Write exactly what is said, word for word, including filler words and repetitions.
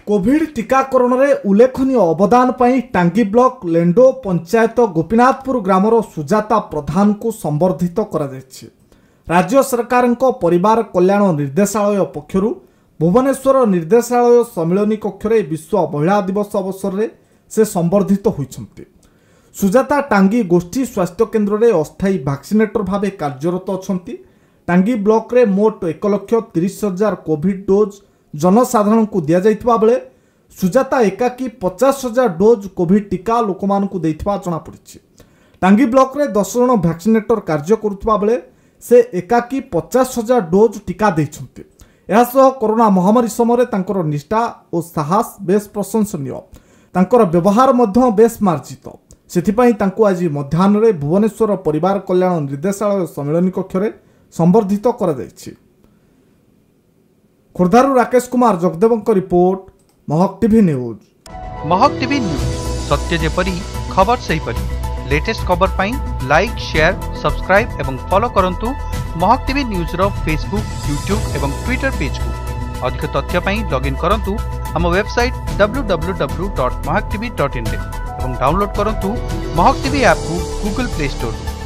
Covid टीकाकरण में उल्लेखनीय अवदान पर टांगी ब्लॉक लेंडो पंचायत गोपीनाथपुर ग्रामर सुजाता प्रधान को संबर्धित करा जायछि। राज्य सरकार परिवार कल्याण निर्देशालय पक्षर भुवनेश्वर निर्देशालय सम्मिलनी कक्ष में विश्व महिला दिवस अवसर में से संबर्धित होइछन्ति। सुजाता टांगी गोष्ठी स्वास्थ्य केन्द्र में अस्थायी वैक्सीनेटर भाव कार्यरत अछन्ति। टांगी ब्लॉक रे मोट एक लक्ष तीस हजार कोविड डोज जनसाधारण को दि जाइथिबा बेले सुजाता एकाकी पचास हजार डोज कोविड टीका लोक मानकु देइथिबा जଣା पड़िछि। टांगी ब्लॉक रे दस जन वैक्सीनेटर कार्य करुथिबा बेले से एकाकी पचास हजार डोज टीका देइछन्ति। एहासह कोरोना महामारी समय तांकर निष्ठा और साहस बेस प्रशंसनीय। तांकर व्यवहार मध्य बेस मार्जित। सेथिपाई तांको आज मध्याह्न रे भुवनेश्वर परिवार कल्याण निर्देशालय सम्मिलनी कक्ष रे संबर्धित करा जायछि। खोर्धारू राकेश कुमार जगदेवଙ୍କ report Mahak TV news. Mahak TV news सत्य जेपरी खबर सही परी। लेटेस्ट खबर पाई लाइक शेयर सब्सक्राइब एवं फॉलो करंतु महक टीवी न्यूज रो फेसबुक यूट्यूब एवं ट्विटर पेज को। अधिक तथ्य पाई लॉगिन करंतु हम website W W W dot Mahak TV dot in एवं डाउनलोड करंतु महक टीवी ऐप को गूगल प्ले स्टोर।